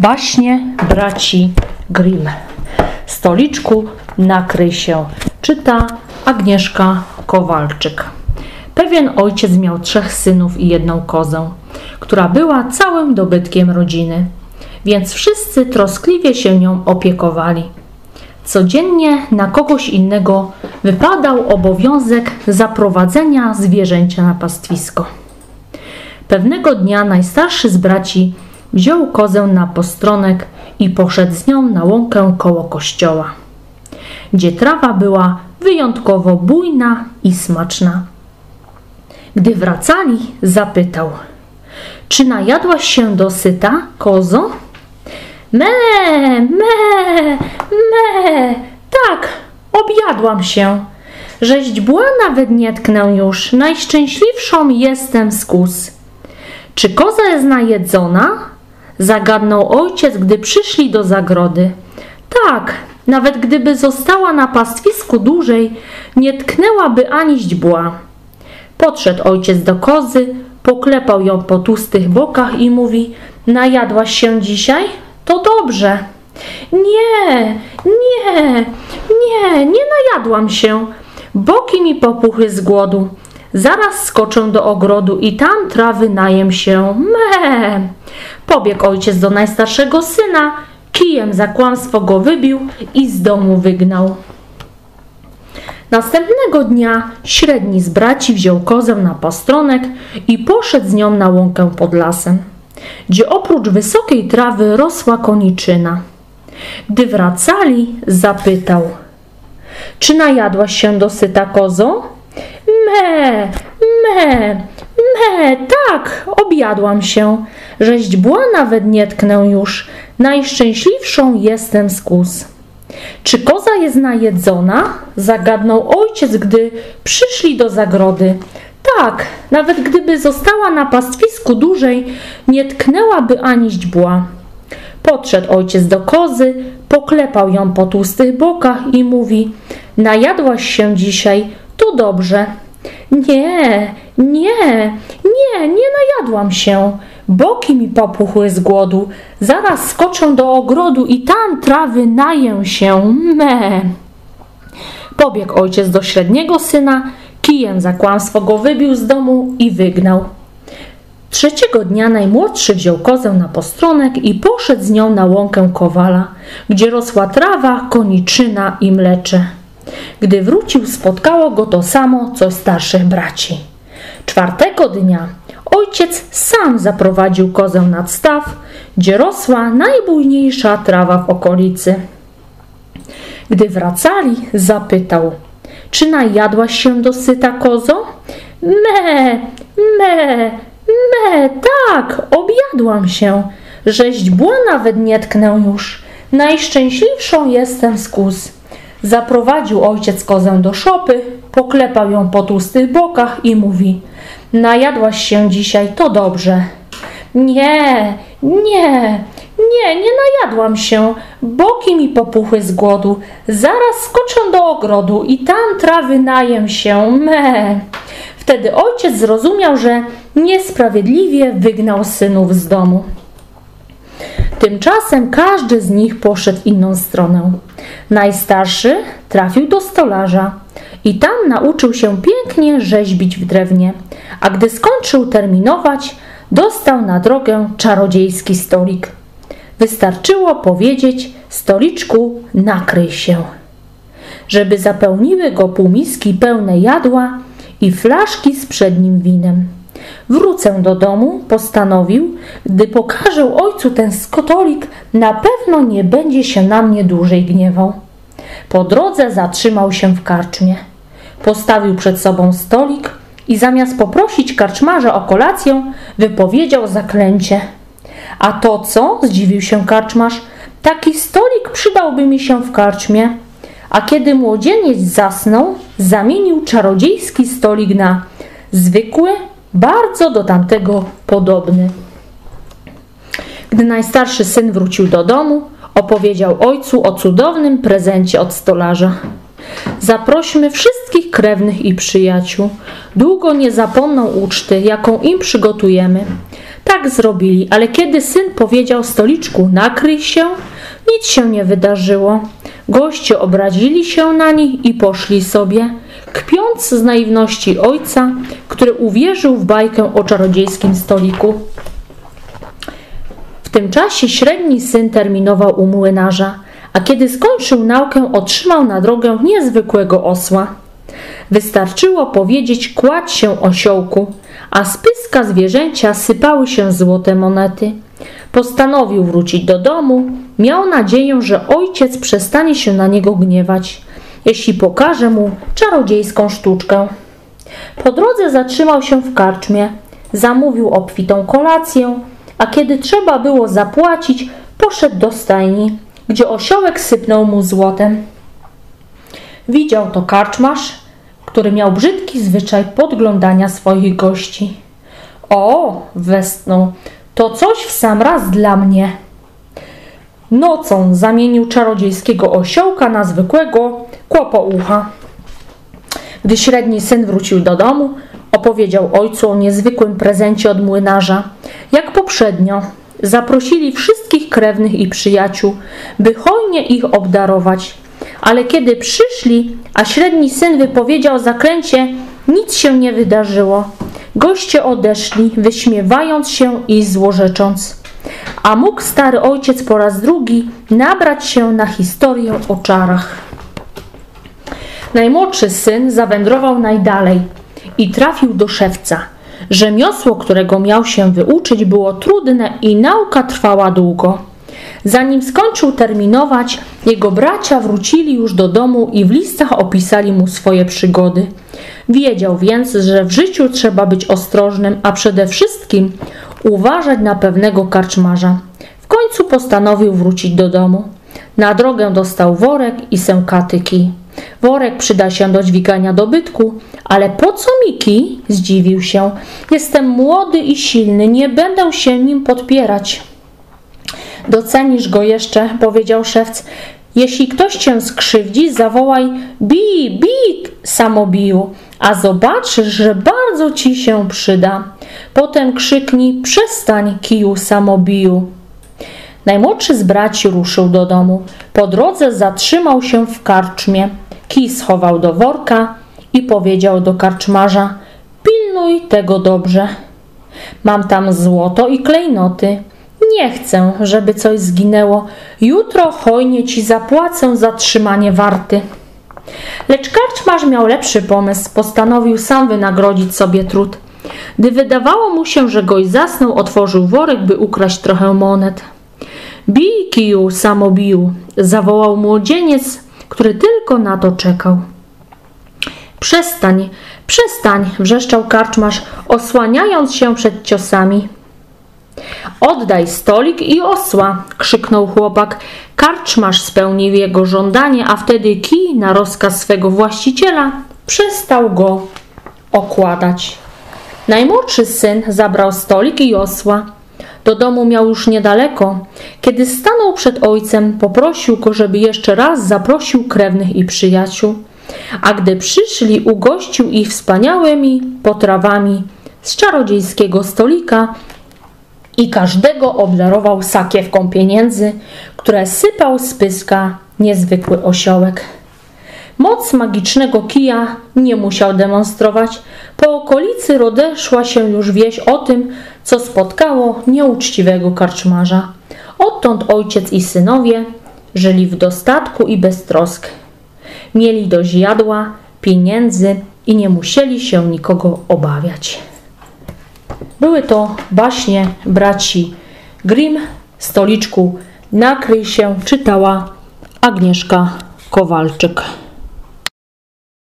Baśnie braci Grimm. Stoliczku nakryj się. Czyta Agnieszka Kowalczyk. Pewien ojciec miał 3 synów i 1 kozę, która była całym dobytkiem rodziny, więc wszyscy troskliwie się nią opiekowali. Codziennie na kogoś innego wypadał obowiązek zaprowadzenia zwierzęcia na pastwisko. Pewnego dnia najstarszy z braci wziął kozę na postronek i poszedł z nią na łąkę koło kościoła, gdzie trawa była wyjątkowo bujna i smaczna. Gdy wracali, zapytał: czy najadłaś się dosyta, kozo? Me, me, me, tak, objadłam się. Rzeźdźbła nawet nie tknę już, najszczęśliwszą jestem z kóz. Czy koza jest najedzona? Zagadnął ojciec, gdy przyszli do zagrody. Tak, nawet gdyby została na pastwisku dłużej, nie tknęłaby ani źdźbła. Podszedł ojciec do kozy, poklepał ją po tłustych bokach i mówi: najadłaś się dzisiaj? To dobrze. Nie najadłam się. Boki mi popuchły z głodu. Zaraz skoczę do ogrodu i tam trawy najem się. Me! Pobiegł ojciec do najstarszego syna, kijem za kłamstwo go wybił i z domu wygnał. Następnego dnia średni z braci wziął kozę na postronek i poszedł z nią na łąkę pod lasem, gdzie oprócz wysokiej trawy rosła koniczyna. Gdy wracali, zapytał: czy najadłaś się dosyta, kozo? Me, tak, objadłam się. Rzeźdźbła nawet nie tknę już, najszczęśliwszą jestem z kóz. Czy koza jest najedzona? Zagadnął ojciec, gdy przyszli do zagrody. Tak, nawet gdyby została na pastwisku dłużej, nie tknęłaby ani źdźbła. Podszedł ojciec do kozy, poklepał ją po tłustych bokach i mówi: najadłaś się dzisiaj, to dobrze. Nie najadłam się. Boki mi popuchły z głodu. Zaraz skoczę do ogrodu i tam trawy naję się. Me! Pobiegł ojciec do średniego syna, kijem za kłamstwo go wybił z domu i wygnał. Trzeciego dnia najmłodszy wziął kozę na postronek i poszedł z nią na łąkę kowala, gdzie rosła trawa, koniczyna i mlecze. Gdy wrócił, spotkało go to samo, co starszych braci. 4. dnia ojciec sam zaprowadził kozę nad staw, gdzie rosła najbujniejsza trawa w okolicy. Gdy wracali, zapytał: czy najadłaś się dosyta, kozo? Me, tak, objadłam się. Rzeźdźbła nawet nie tknę już, najszczęśliwszą jestem z kóz. Zaprowadził ojciec kozę do szopy, poklepał ją po tłustych bokach i mówi: najadłaś się dzisiaj, to dobrze. Nie najadłam się. Boki mi popuchły z głodu. Zaraz skoczę do ogrodu i tam trawy najem się. Me! Wtedy ojciec zrozumiał, że niesprawiedliwie wygnał synów z domu. Tymczasem każdy z nich poszedł w inną stronę. Najstarszy trafił do stolarza i tam nauczył się pięknie rzeźbić w drewnie, a gdy skończył terminować, dostał na drogę czarodziejski stolik. Wystarczyło powiedzieć: stoliczku, nakryj się, żeby zapełniły go półmiski pełne jadła i flaszki z przednim winem. Wrócę do domu, postanowił, gdy pokażę ojcu ten stolik, na pewno nie będzie się na mnie dłużej gniewał. Po drodze zatrzymał się w karczmie. Postawił przed sobą stolik i zamiast poprosić karczmarza o kolację, wypowiedział zaklęcie. A to co? Zdziwił się karczmarz. Taki stolik przydałby mi się w karczmie. A kiedy młodzieniec zasnął, zamienił czarodziejski stolik na zwykły, bardzo do tamtego podobny. Gdy najstarszy syn wrócił do domu, opowiedział ojcu o cudownym prezencie od stolarza. Zaprośmy wszystkich krewnych i przyjaciół. Długo nie zapomną uczty, jaką im przygotujemy. Tak zrobili, ale kiedy syn powiedział: Stoliczku, nakryj się, nic się nie wydarzyło. Goście obrazili się na nich i poszli sobie, kpiąc z naiwności ojca, który uwierzył w bajkę o czarodziejskim stoliku. W tym czasie średni syn terminował u młynarza, a kiedy skończył naukę, otrzymał na drogę niezwykłego osła. Wystarczyło powiedzieć: kładź się, osiołku, a z pyska zwierzęcia sypały się złote monety. Postanowił wrócić do domu. Miał nadzieję, że ojciec przestanie się na niego gniewać, jeśli pokaże mu czarodziejską sztuczkę. Po drodze zatrzymał się w karczmie, zamówił obfitą kolację, a kiedy trzeba było zapłacić, poszedł do stajni, gdzie osiołek sypnął mu złotem. Widział to karczmarz, który miał brzydki zwyczaj podglądania swoich gości. O, westchnął, to coś w sam raz dla mnie. Nocą zamienił czarodziejskiego osiołka na zwykłego kłopoucha. Gdy średni syn wrócił do domu, opowiedział ojcu o niezwykłym prezencie od młynarza. Jak poprzednio, zaprosili wszystkich krewnych i przyjaciół, by hojnie ich obdarować. Ale kiedy przyszli, a średni syn wypowiedział zaklęcie, nic się nie wydarzyło. Goście odeszli, wyśmiewając się i złorzecząc. A mógł stary ojciec po raz drugi nabrać się na historię o czarach. Najmłodszy syn zawędrował najdalej i trafił do szewca. Rzemiosło, którego miał się wyuczyć, było trudne i nauka trwała długo. Zanim skończył terminować, jego bracia wrócili już do domu i w listach opisali mu swoje przygody. Wiedział więc, że w życiu trzeba być ostrożnym, a przede wszystkim uważać na pewnego karczmarza. W końcu postanowił wrócić do domu. Na drogę dostał worek i sękaty kij. Worek przyda się do dźwigania dobytku, ale po co mi kij? Zdziwił się. Jestem młody i silny, nie będę się nim podpierać. Docenisz go jeszcze, powiedział szewc. Jeśli ktoś cię skrzywdzi, zawołaj: bij, bij, samobiju, a zobaczysz, że bardzo ci się przyda. Potem krzyknij: przestań, kiju samobiju. Najmłodszy z braci ruszył do domu. Po drodze zatrzymał się w karczmie. Kij schował do worka i powiedział do karczmarza: pilnuj tego dobrze. Mam tam złoto i klejnoty. Nie chcę, żeby coś zginęło. Jutro hojnie ci zapłacę za trzymanie warty. Lecz karczmarz miał lepszy pomysł. Postanowił sam wynagrodzić sobie trud. Gdy wydawało mu się, że gość zasnął, otworzył worek, by ukraść trochę monet. Bij, kiju, samobiju, zawołał młodzieniec, który tylko na to czekał. Przestań, przestań, wrzeszczał karczmarz, osłaniając się przed ciosami. Oddaj stolik i osła, krzyknął chłopak. Karczmarz spełnił jego żądanie, a wtedy kij na rozkaz swego właściciela przestał go okładać. Najmłodszy syn zabrał stolik i osła. Do domu miał już niedaleko. Kiedy stanął przed ojcem, poprosił go, żeby jeszcze raz zaprosił krewnych i przyjaciół. A gdy przyszli, ugościł ich wspaniałymi potrawami z czarodziejskiego stolika i każdego obdarował sakiewką pieniędzy, które sypał z pyska niezwykły osiołek. Moc magicznego kija nie musiał demonstrować. Po okolicy rozeszła się już wieść o tym, co spotkało nieuczciwego karczmarza. Odtąd ojciec i synowie żyli w dostatku i bez trosk. Mieli dość jadła, pieniędzy i nie musieli się nikogo obawiać. Były to baśnie braci Grimm. Stoliczku, nakryj się, czytała Agnieszka Kowalczyk.